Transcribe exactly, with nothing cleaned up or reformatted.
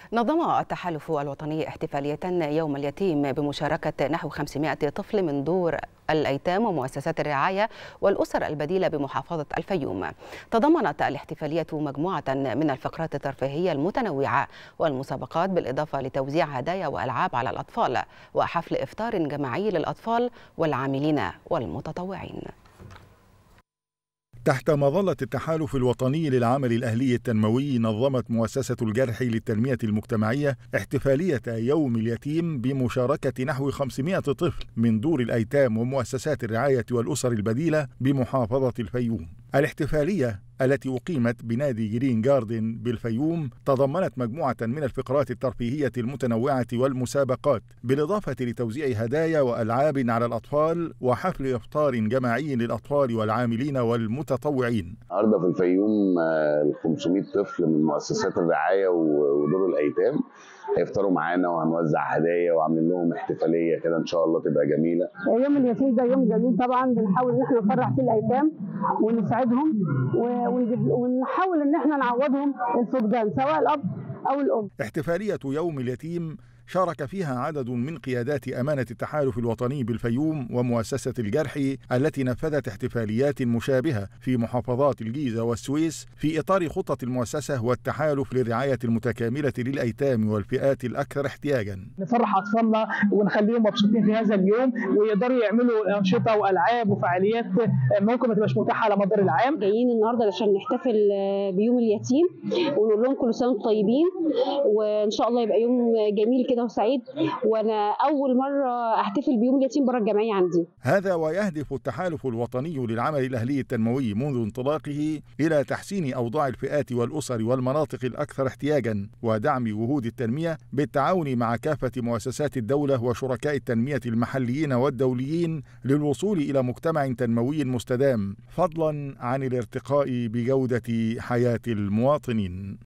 نظم التحالف الوطني احتفالية يوم اليتيم بمشاركة نحو خمسمائة طفل من دور الأيتام ومؤسسات الرعاية والأسر البديلة بمحافظة الفيوم. تضمنت الاحتفالية مجموعة من الفقرات الترفيهية المتنوعة والمسابقات، بالإضافة لتوزيع هدايا وألعاب على الأطفال وحفل إفطار جماعي للأطفال والعاملين والمتطوعين. تحت مظلة التحالف الوطني للعمل الأهلي التنموي، نظمت مؤسسة الجرحي للتنمية المجتمعية احتفالية يوم اليتيم بمشاركة نحو خمسمائة طفل من دور الأيتام ومؤسسات الرعاية والأسر البديلة بمحافظة الفيوم. الاحتفالية التي أقيمت بنادي جرين جاردن بالفيوم تضمنت مجموعة من الفقرات الترفيهية المتنوعة والمسابقات، بالإضافة لتوزيع هدايا وألعاب على الأطفال وحفل إفطار جماعي للأطفال والعاملين والمتطوعين. النهارده في الفيوم ال خمسمائة طفل من مؤسسات الرعاية ودور الأيتام هيفطروا معانا، وهنوزع هدايا وعاملين لهم احتفالية كده إن شاء الله تبقى جميلة. يوم اليتيم ده يوم جميل طبعا، بنحاول إن احنا نفرح فيه الأيتام ونساعدهم ونحاول إن احنا نعوضهم الفقدان سواء الأب أو الأم. احتفالية يوم اليتيم شارك فيها عدد من قيادات أمانة التحالف الوطني بالفيوم ومؤسسة الجرحي التي نفذت احتفاليات مشابهة في محافظات الجيزة والسويس في إطار خطة المؤسسة والتحالف للرعاية المتكاملة للأيتام والفئات الأكثر احتياجا. نفرح أطفالنا ونخليهم مبسوطين في هذا اليوم، ويقدروا يعملوا أنشطة وألعاب وفعاليات ممكن ما تبقاش متاحة على مدار العام. جايين النهارده عشان نحتفل بيوم اليتيم ونقول لهم كل سنة وانتم طيبين، وإن شاء الله يبقى يوم جميل كده وسعيد، وانا اول مره احتفل بيوم اليتيم بره الجمعيه عندي. هذا ويهدف التحالف الوطني للعمل الاهلي التنموي منذ انطلاقه الى تحسين اوضاع الفئات والاسر والمناطق الاكثر احتياجا ودعم وهود التنميه بالتعاون مع كافه مؤسسات الدوله وشركاء التنميه المحليين والدوليين للوصول الى مجتمع تنموي مستدام، فضلا عن الارتقاء بجوده حياه المواطنين.